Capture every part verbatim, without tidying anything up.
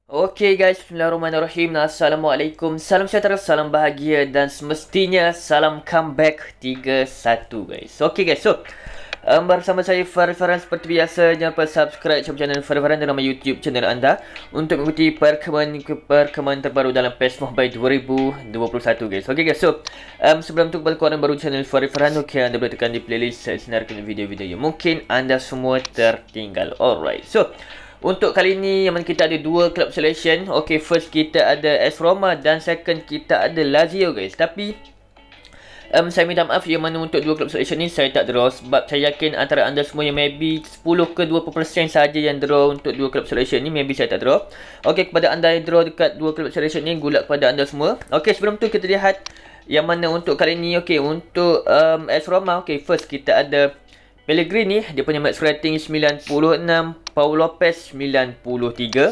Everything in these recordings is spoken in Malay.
Okay guys, bismillahirrahmanirrahim. Assalamualaikum, salam sejahtera, salam bahagia dan semestinya salam comeback tiga satu guys. Okay guys, so um, bersama saya Farid Farhan seperti biasa. Jangan lupa subscribe channel Farid Farhan dan nama YouTube channel anda untuk mengikuti perkembangan perkembangan terbaru dalam P E S Mobile dua ribu dua puluh satu guys. Okay guys, so um, sebelum tu kepada korang baru channel Farid Farhan, okay, anda boleh tekan di playlist saya senarkan video-video yang mungkin anda semua tertinggal. Alright, so untuk kali ni yang mana kita ada dua club selection. Okay, first kita ada AS Roma dan second kita ada Lazio guys. Tapi um, saya minta maaf yang mana untuk dua club selection ni saya tak draw, sebab saya yakin antara anda semua yang maybe sepuluh ke dua puluh peratus saja yang draw untuk dua club selection ni, maybe saya tak draw. Okay, kepada anda yang draw dekat dua club selection ni, good luck kepada anda semua. Okay, sebelum tu kita lihat yang mana untuk kali ni. Okay, untuk um, AS Roma, okay, first kita ada Pellegrini, dia punya max rating sembilan puluh enam, Paul Lopez sembilan puluh tiga,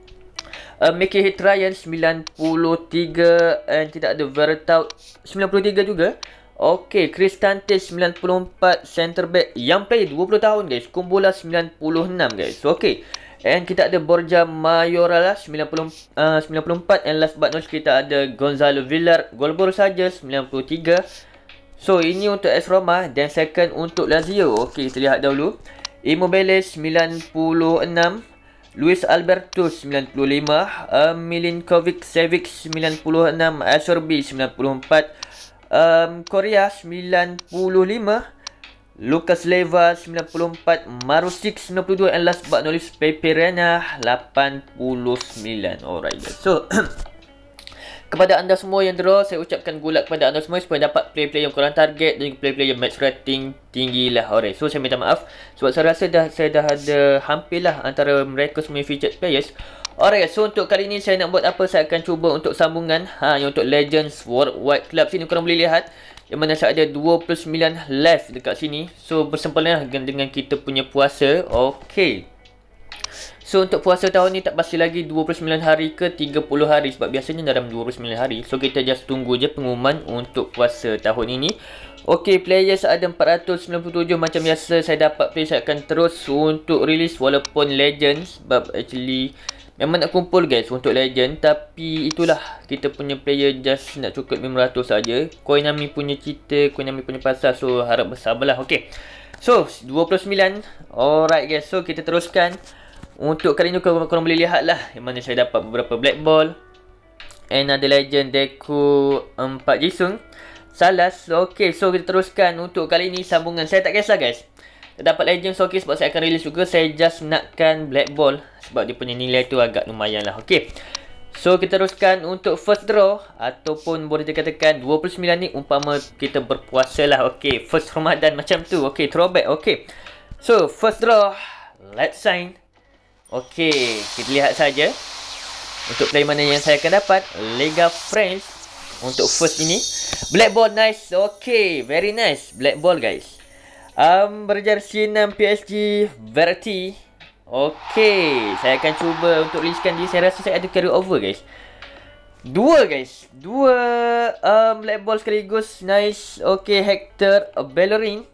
uh, Mickey Ryan sembilan puluh tiga, and tidak ada Vertau sembilan puluh tiga juga. Okey, Cristante sembilan puluh empat, center back yang play dua puluh tahun guys, Kumbola sembilan puluh enam guys. Okey, and kita ada Borja Mayoral sembilan puluh, uh, sembilan puluh empat, and last but not least kita ada Gonzalo Villar, gol baru saja sembilan puluh tiga. So ini untuk AS Roma, dan second untuk Lazio. Okey, kita lihat dahulu. Immobile sembilan puluh enam, Luis Alberto sembilan puluh lima, um, Milinkovic Savic sembilan puluh enam, Acerbi sembilan puluh empat, um, Korea sembilan puluh lima, Lucas Leiva sembilan puluh empat, Marusic sembilan puluh dua, and last but not least Pepe Reina lapan puluh sembilan. Alright guys, so kepada anda semua yang draw, saya ucapkan good luck kepada anda semua supaya dapat play-play yang kurang target dan play-play yang match rating tinggi lah. Alright, so saya minta maaf sebab saya rasa dah saya dah ada hampir lah antara mereka semua featured players. Alright, so untuk kali ni saya nak buat apa, saya akan cuba untuk sambungan ha, yang untuk Legends Worldwide Club sini. Korang boleh lihat yang mana saya ada dua puluh sembilan live dekat sini. So bersempena dengan, dengan kita punya puasa. Okay, so untuk puasa tahun ni tak pasti lagi dua puluh sembilan hari ke tiga puluh hari, sebab biasanya dalam dua puluh sembilan hari. So kita just tunggu je pengumuman untuk puasa tahun ini. Okay, players ada empat ratus sembilan puluh tujuh macam biasa. Saya dapat play, saya akan terus untuk release walaupun Legends, sebab actually memang nak kumpul guys untuk Legend. Tapi itulah, kita punya player just nak cukup lima ratus saja. Koinami punya cerita, Koinami punya pasal, so harap bersabarlah. Okay, so dua puluh sembilan. Alright guys, so kita teruskan. Untuk kali ni korang, korang boleh lihat lah yang mana saya dapat beberapa black ball, and ada legend Deku empat Jisung Salas. Ok, so kita teruskan. Untuk kali ni sambungan, saya tak kisah guys saya dapat legend, so ok, sebab saya akan release juga. Saya just nakkan black ball sebab dia punya nilai tu agak lumayan lah. Ok, so kita teruskan untuk first draw, ataupun boleh dikatakan dua puluh sembilan ni umpama kita berpuasa lah. Ok, first Ramadan macam tu. Ok, throwback. Ok, so first draw, let's sign. Okey, kita lihat saja untuk play mana yang saya akan dapat. Liga France untuk first ini. Black ball, nice. Okey, very nice. Black ball guys. Um, berjersey enam P S G Verratti. Okey, saya akan cuba untuk releasekan dia. Saya rasa saya ada carry over guys. Dua guys. Dua um, black ball sekaligus. Nice. Okey, Hector Bellerin.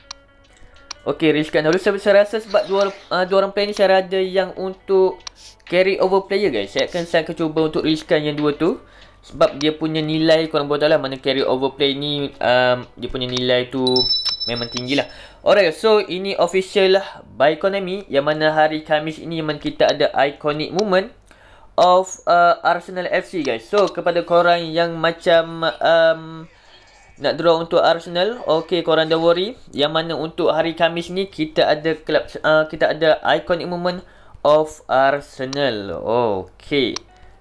Okey, releasekan dulu. Saya, saya rasa sebab dua, uh, dua orang player ni saya ada yang untuk carry over player guys. Saya akan, saya akan cuba untuk releasekan yang dua tu, sebab dia punya nilai, korang boleh tahu lah mana carry over play ni, um, dia punya nilai tu memang tinggi lah. Alright, so ini official lah by Konami, yang mana hari Khamis ini yang mana kita ada iconic moment of uh, Arsenal F C guys. So kepada korang yang macam um, nak draw untuk Arsenal, okey, korang don't worry. Yang mana untuk hari Khamis ni kita ada club, uh, kita ada iconic moment of Arsenal. Okey,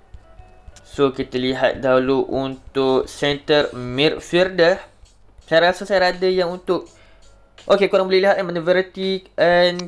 so kita lihat dahulu untuk center midfielder. Saya rasa saya ada yang untuk, okey, korang boleh lihat yang mana Verratti and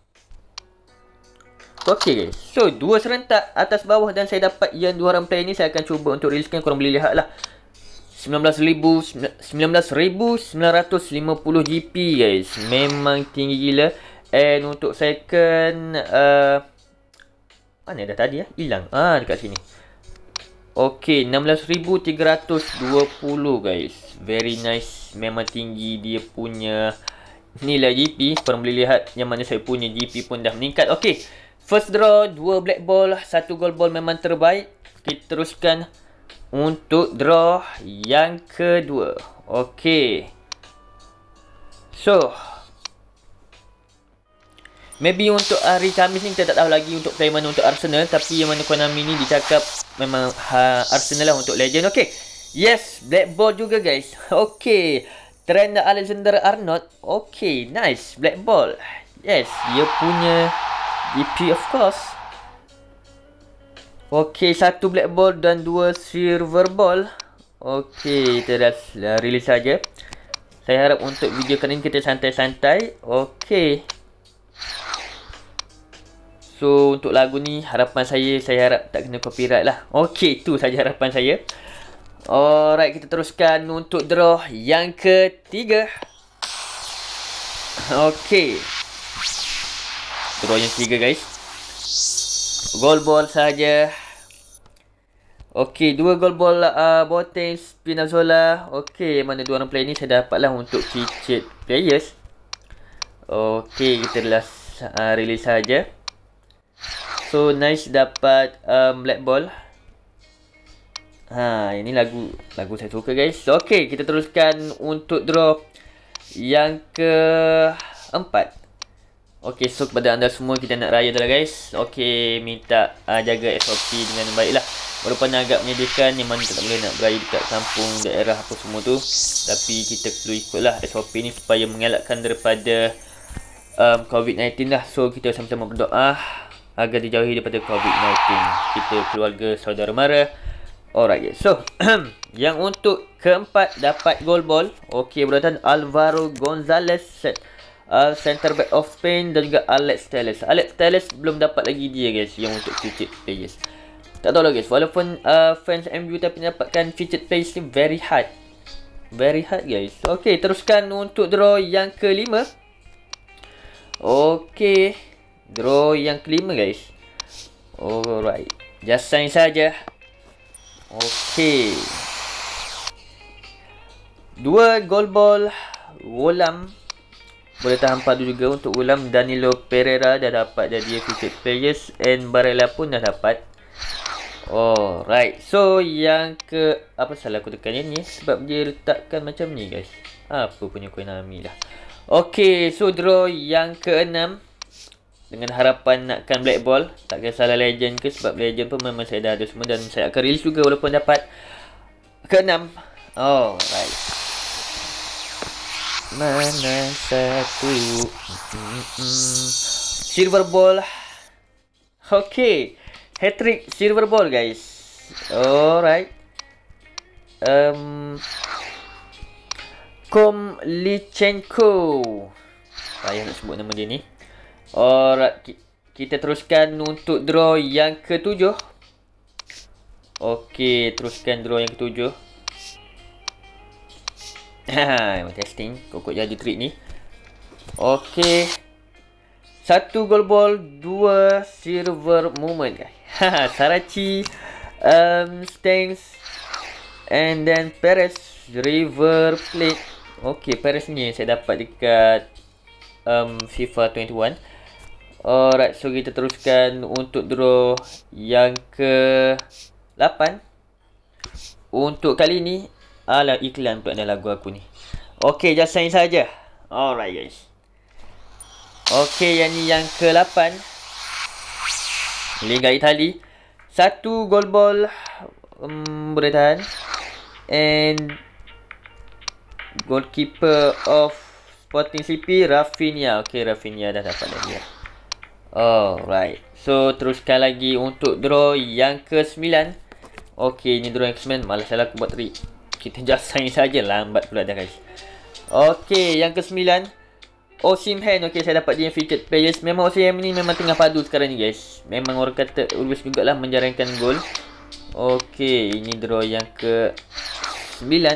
okey guys, so dua serentak atas bawah, dan saya dapat yang dua orang player ni. Saya akan cuba untuk releasekan. Korang boleh lihat lah sembilan belas ribu sembilan ratus lima puluh G P guys. Memang tinggi gila. And untuk second, uh, mana dah tadi ya? Hilang. Ah, dekat sini. Okey, enam belas ribu tiga ratus dua puluh guys. Very nice. Memang tinggi dia punya nilai G P. Korang boleh lihat yang mana saya punya G P pun dah meningkat. Okey, first draw, dua black ball, satu gold ball memang terbaik. Kita teruskan untuk draw yang kedua. Okey. So, maybe untuk hari Khamis ni kita tak tahu lagi untuk player mana untuk Arsenal. Tapi yang mana Konami ni dicakap memang ha, Arsenal lah untuk legend. Okey. Yes, black ball juga guys. Okey. Trent Alexander-Arnold. Okey, nice. Black ball. Yes, dia punya D P of course. Okey, satu black ball dan dua silver ball. Okey, kita dah uh, release saja. Saya harap untuk video kali ini kita santai-santai. Okey. So, untuk lagu ni harapan saya, saya harap tak kena copyright lah. Okey, tu saja harapan saya. Alright, kita teruskan untuk draw yang ketiga. Okey. Draw yang ketiga guys. Gold ball saja. Okey, dua gold ball uh, Boateng, Spinazzola. Okey, mana dua orang player ni saya dapatlah untuk featured players. Okey, kita dah uh, release saja. So, nice dapat um, black ball. Ha, ini lagu lagu saya suka guys. Okey, kita teruskan untuk draw yang keempat. Okey, so kepada anda semua kita nak raya dah guys. Okey, minta uh, jaga S O P dengan baik lah. Walaupun agak menyedihkan yang mana kita tak boleh nak beraya dekat kampung, daerah apa semua tu. Tapi kita perlu ikutlah S O P ni supaya mengelakkan daripada um, COVID sembilan belas lah. So, kita sama-sama berdoa agar dijauhi daripada COVID sembilan belas. Kita keluarga saudara mara. Alright guys. So, yang untuk keempat dapat gold ball. Okey, beratan Alvaro Gonzalez set. Uh, center back of Spain dan juga Alex Telles. Alex Telles belum dapat lagi dia guys yang untuk featured players. Tak tahu lah guys, walaupun uh, fans M U tapi dapatkan featured players ni very hard. Very hard guys. Okey, teruskan untuk draw yang kelima. Okey, draw yang kelima guys. Alright, just sign saja. Okey, dua gold ball Wolam. Boleh tahan padu juga untuk ulam. Danilo Pereira dah dapat jadi featured players. And Barella pun dah dapat. Alright. So, yang ke... Apa salah aku tekan yang ni? Sebab dia letakkan macam ni guys. Apa punya Konami lah. Okay. So, draw yang keenam. Dengan harapan nakkan black ball. Tak kisahlah legend ke. Sebab legend pun memang saya dah ada semua. Dan saya akan release juga walaupun dapat keenam. Alright. Mana satu mm -mm. Silver ball. Okay, hat-trick silver ball guys. Alright. um, Komlichenko. Saya nak sebut nama dia ni. Alright, kita teruskan untuk draw yang ketujuh. Okay, teruskan draw yang ketujuh. Haha, testing. Kokok jadi trik ni. Okey. Satu gold ball, dua silver moment guys. Haha, Sarachi, um, Stanks, and then Perez, River Plate. Okey, Perez ni saya dapat dekat um, FIFA dua puluh satu. Alright, so kita teruskan untuk draw yang ke lapan. Untuk kali ni alah iklan pula dalam lagu aku ni. Okey, just sign saja. Alright guys. Okey, yang ni yang ke lapan. Liga Itali. Satu gold ball um, boleh tahan. And goalkeeper of Sporting C P Rafinha. Okey, Rafinha dah dapat lagi. Alright. So, teruskan lagi untuk draw yang ke sembilan. Okey, ni draw yang ke sembilan. Malas salah aku buat trik. Kita just sign saja, lambat pula dah guys. Okey, yang ke sembilan. Osimhen. Okey, saya dapat dia featured players. Memang Osimhen ni memang tengah padu sekarang ni guys. Memang orang kata always jugalah menjarangkan gol. Okey, ini draw yang ke sembilan.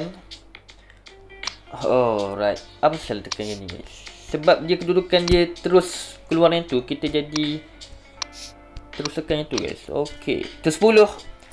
Alright. Apa salah tekan yang ni guys? Sebab dia kedudukan dia terus keluar yang tu, kita jadi terus tekan yang tu guys. Okey, ke sepuluh.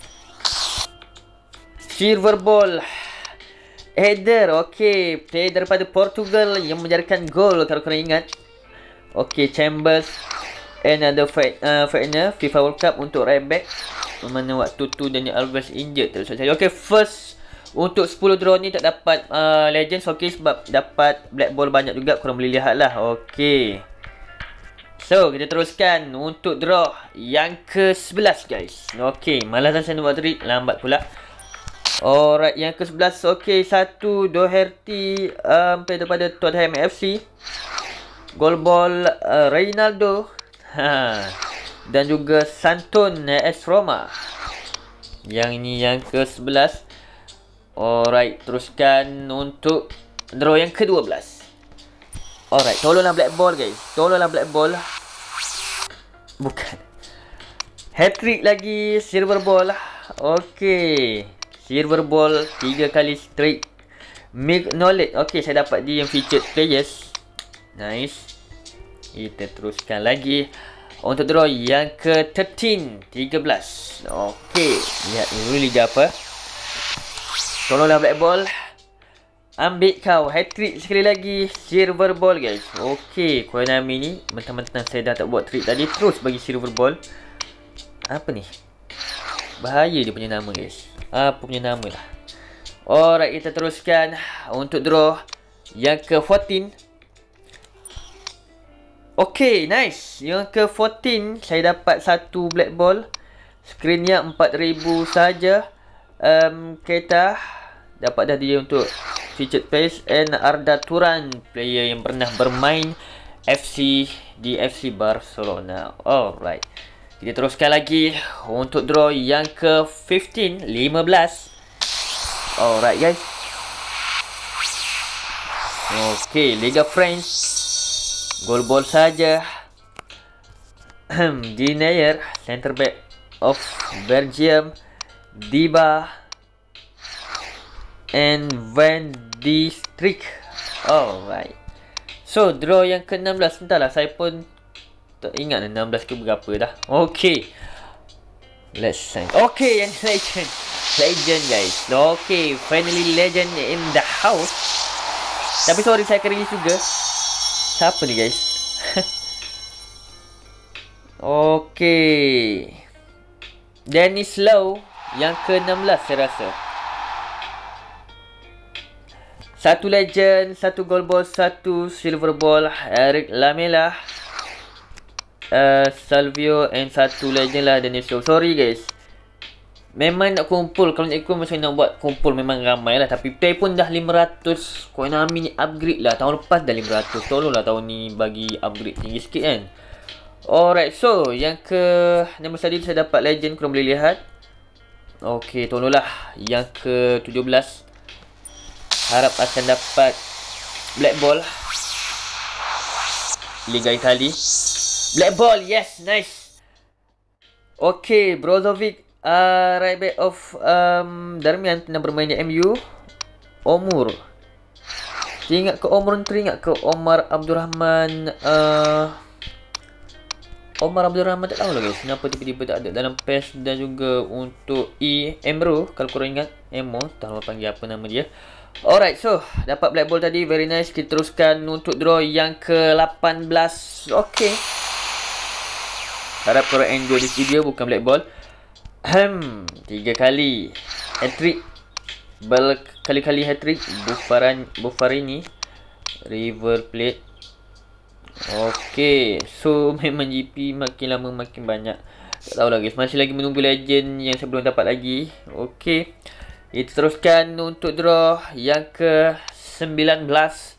Silver ball. Header. Okey, player daripada Portugal yang menjadikan gol kalau korang ingat. Okey, Chambers. another fight uh, final FIFA World Cup untuk right back. Mana waktu tu Dani Alves injured terus saja. Okay, first untuk sepuluh draw ni tak dapat uh, Legends. Okay, sebab dapat black ball banyak juga, korang boleh lihat lah. Okay, so kita teruskan untuk draw yang ke sebelas guys. Okay, malas saya nak buat tadi, lambat pula. Alright, yang ke sebelas. Okay, satu Doherty um, daripada Tottenham F C. Goal ball uh, Reynaldo ha. Dan juga Santon A S Roma. Yang ini yang ke sebelas. Alright, teruskan untuk draw yang ke dua belas. Alright, tolonglah black ball guys. Tolonglah black ball. Bukan. Hat-trick lagi, silver ball. Okay, silver ball tiga kali straight. Make knowledge. Okay, saya dapat dia yang featured players. Nice. Kita teruskan lagi untuk draw yang ke tiga belas. Okay, lihat dulu liga apa. Tolonglah black ball. Ambil kau. Hat-trick sekali lagi. Silver ball guys. Okay, Konami ni mentang-mentang saya dah tak buat trick tadi, terus bagi silver ball. Apa ni? Bahaya dia punya nama guys. Apa punya nama lah. Alright, kita teruskan untuk draw yang ke empat belas. Okay, nice. Yang ke empat belas saya dapat satu black ball. Screennya empat ribu saja. Um, kita dapat dah dia untuk featured page. And Arda Turan, player yang pernah bermain F C di F C Barcelona. Alright, kita teruskan lagi untuk draw yang ke lima belas. Alright guys. Okay, Liga France. Goal ball saja. Denier, center back of Belgium. Diba and Van de Streek. Alright. So draw yang ke enam belas. Entahlah, saya pun tak ingat enam belas ke berapa dah. Okay, let's sign. Okay, yang legend. Legend guys. Okay, finally legend in the house. Tapi sorry, saya akan release juga. Siapa ni guys? Okay, Dennis Lowe yang ke enam belas saya rasa. Satu legend, satu gold ball, satu silver ball. Eric Lamela, uh, Salvio, and satu legend lah Dennis Lowe. Sorry guys, memang nak kumpul. Kalau nak ikut macam nak buat kumpul memang ramai lah. Tapi pay pun dah lima ratus. Konami ni upgrade lah. Tahun lepas dah lima ratus. Tolonglah tahun ni bagi upgrade tinggi sikit kan. Alright, so yang ke enam belas tadi saya dapat legend, korang boleh lihat. Okay, tolonglah yang ke tujuh belas. Harap akan dapat black ball. Liga Itali. Black ball, yes, nice. Okay, Brozovic, uh, right back of um, Darmian, pernah bermain di M U. Omur. Teringat ke Omur, teringat ke Omar Abdurrahman. uh, Omar Abdul Rahman tak tahu lah guys kenapa tiba-tiba tak ada dalam P E S. Dan juga untuk E Emro, kalau korang ingat Emo, tak tahu panggil apa nama dia. Alright, so dapat black ball tadi, very nice. Kita teruskan untuk draw yang ke lapan belas. Okay, harap korang enjoy this video. Bukan black ball. Hmm, tiga kali hat-trick, berkali-kali hat-trick. Buffaran, Buffarini, River Plate. Okay, so memang G P makin lama makin banyak. Tak tahu lah guys, masih lagi menunggu legend yang saya belum dapat lagi. Okay, kita teruskan untuk draw yang ke sembilan belas.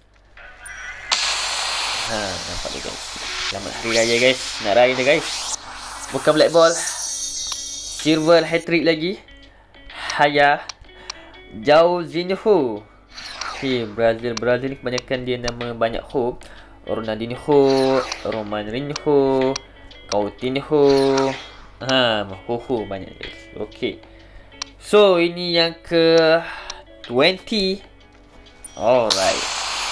Ha, nampak tu guys. Selamat hari raya guys. Nak raya dah guys. Bukan black ball. Silver hat-trick lagi. Haya Jauzinho. Okay, Brazil. Brazil ni kebanyakan dia nama banyak ho. Ronaldinho, Romarinho, Coutinho. Ha, ho-ho banyak guys. Okay, so ini yang ke dua puluh. Alright,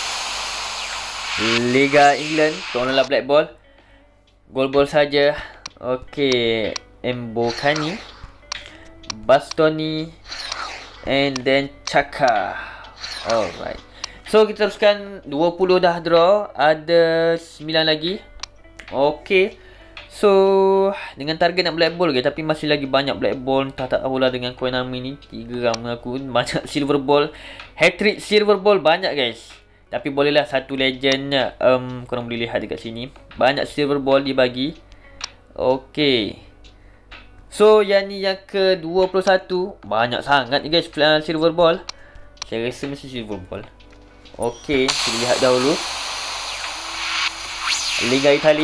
Liga England. Tolonglah black ball. Goal ball saja. Okay, Mbokani, Bastoni, and then Chaka. Alright, so kita teruskan. Dua puluh dah draw. Ada sembilan lagi. Okay, So, dengan target nak black ball guys, tapi masih lagi banyak black ball. Tak tak tahulah dengan Konami ni. tiga gram aku. Banyak silver ball. Hat-trick silver ball banyak guys. Tapi bolehlah satu legend, um, korang boleh lihat dekat sini. Banyak silver ball dibagi. Okay. So, yang ni yang ke dua puluh satu. Banyak sangat ni guys silver ball. Saya rasa mesti silver ball. Okay, kita lihat dahulu Liga Itali.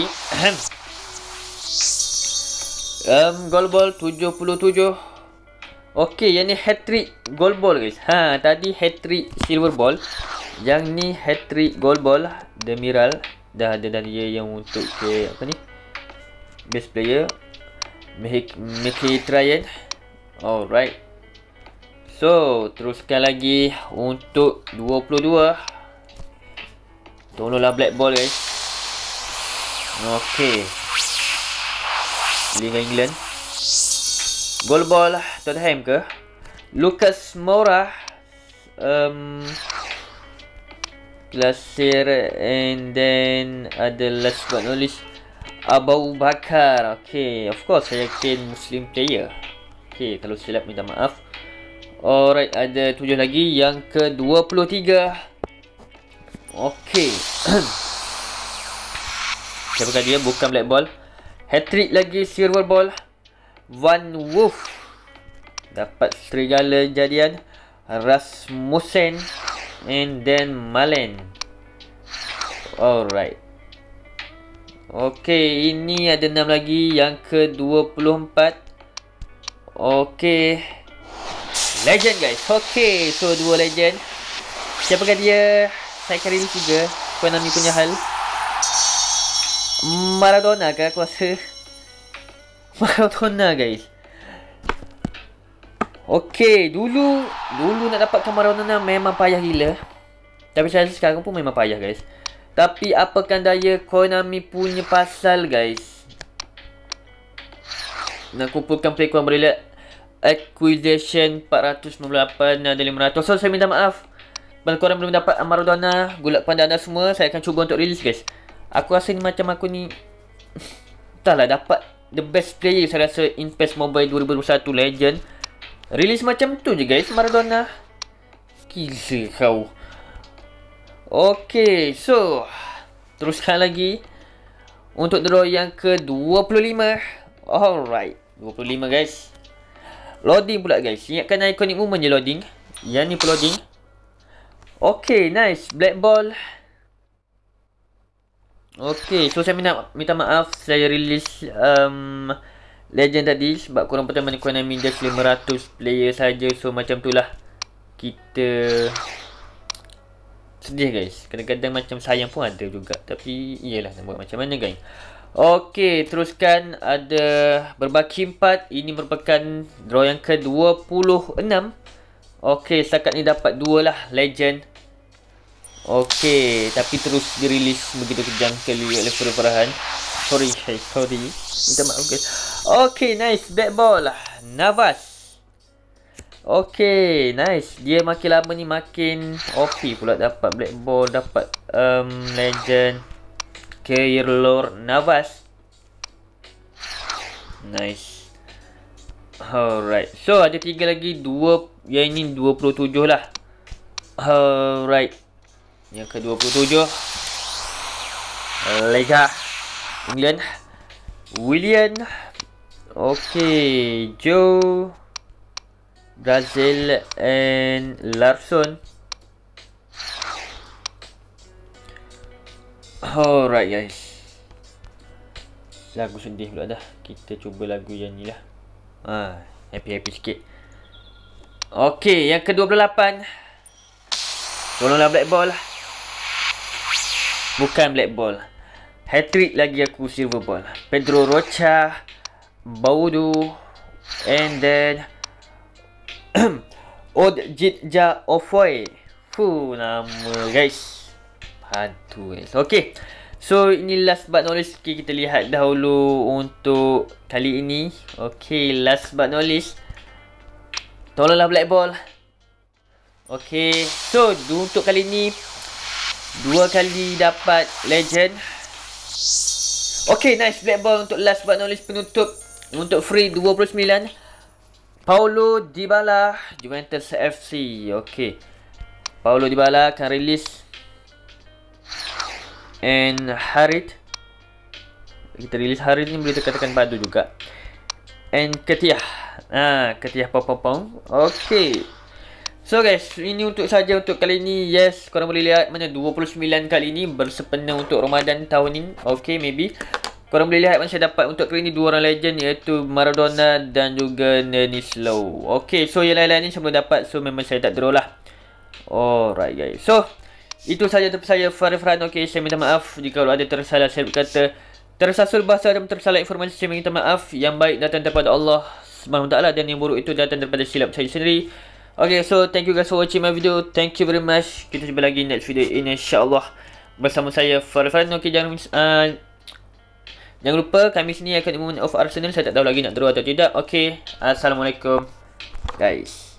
Um, goal ball tujuh puluh tujuh. Okey, yang ni hat-trick goal ball guys. Ha, tadi hat-trick silver ball. Yang ni hat-trick goal ball Demiral. Dah ada dah dia yang untuk ke apa ni? Best player. Mkhitaryan. Alright. So, teruskan lagi untuk dua puluh dua. Tolonglah black ball guys. Okey. Liga England. Goal ball Tottenham ke? Lucas Moura. Um, Glacier. And then ada last but not least Abu Bakar. Okay, of course saya yakin Muslim player. Okay, kalau silap minta maaf. Alright, ada tujuh lagi. Yang ke dua puluh tiga. Okay. Siapakah dia? Bukan black ball. Hat-trick lagi silver ball. Van Wolf. Dapat serigala jadian. Rasmussen. And then Malen. Alright. Okay, ini ada enam lagi. Yang ke dua puluh empat. Okay. Legend guys. Okay, so dua legend. Siapakah dia? Saya akan release juga Konami punya hal. Maradona ke aku rasa. Maradona guys. Okay, dulu Dulu nak dapatkan Maradona memang payah gila. Tapi saya rasa sekarang pun memang payah guys. Tapi apakan daya Konami punya pasal guys. Nak kumpulkan play, korang boleh lihat acquisition empat ratus sembilan puluh lapan, ada lima ratus. So saya minta maaf kalau korang belum dapat Maradona. Gulak kepada anda semua. Saya akan cuba untuk release guys. Aku rasa ni macam aku ni entahlah, dapat the best player saya rasa in PES Mobile dua ribu dua puluh satu Legend. Release macam tu je guys Maradona. Gila kau. Okay, so teruskan lagi untuk draw yang ke dua puluh lima. Alright, dua puluh lima guys. Loading pula guys. Ingatkan iconic moment je loading. Yang ni pun loading. Okay, nice. Black ball. Okay, so saya minta, minta maaf saya release um, Legend tadi sebab korang pertama ni Konami just lima ratus player saja. So macam tu lah kita sedih guys. Kadang-kadang macam sayang pun ada juga. Tapi iyalah nak buat macam mana guys. Okay, teruskan ada berbaki empat. Ini merupakan draw yang ke dua puluh enam. Okay, setakat ni dapat dua lah Legend. Okay, tapi terus dirilis begitu kejam sekali oleh Pura Farhan. Sorry, hey, sorry. Minta maaf guys. Okay, nice. Back ball. Navas. Okay, nice. Dia makin lama ni makin O P pula. Dapat black ball, dapat um, Legend. Keylor Navas. Nice. Alright. So, ada tiga lagi. Dua. Yang ini dua puluh tujuh lah. Alright. Yang ke dua puluh tujuh. Liga England. William. Okay, Joe. Brazil and Larson. Alright guys. Lagu sedih pula dah. Kita cuba lagu yang ni lah. Ah, happy-happy sikit. Okay, yang ke dua puluh lapan. Tolonglah black ball. Bukan black ball. Hat-trick lagi aku silver ball. Pedro Rocha, Baudu, and then Odjitja Ofoy. Fuh, nama guys. Hantu guys. Okay. So, ini last but not least. Okay, kita lihat dahulu untuk kali ini. Okay, last but not least. Tolonglah black ball. Okay. So, untuk kali ini dua kali dapat Legend. Okay, nice. Black ball untuk last but not least penutup. Untuk free dua puluh sembilan. Paulo Dybala, Juventus F C. Okay. Paulo Dybala akan release. And Harit. Kita release Harit ni boleh tekan-tekan badu juga. And Ketiyah. Ah, Ketiyah pom-pom-pom. Okay. So guys, ini untuk saja untuk kali ini. Yes, korang boleh lihat mana dua puluh sembilan kali ini bersepena untuk Ramadan tahun ni. Okay, maybe. Korang boleh lihat mana saya dapat untuk kali ini dua orang legend, iaitu Maradona dan juga Denis Low. Okay, so yang lain-lain ni saya belum dapat. So memang saya tak draw lah. Alright guys. So, itu saja daripada saya, Farifran. Okay, saya minta maaf jika ada tersalah saya berkata, tersasul bahasa dan tersalah informasi. Saya minta maaf. Yang baik datang daripada Allah subhanahu wa taala dan yang buruk itu datang daripada silap saya sendiri. Okay, so thank you guys for watching my video. Thank you very much. Kita jumpa lagi next video ini, insyaAllah, bersama saya, Farifran. Okay, jangan uh, jangan lupa kami sini akan umumkan of Arsenal. Saya tak tahu lagi nak draw atau tidak. Okay, Assalamualaikum guys.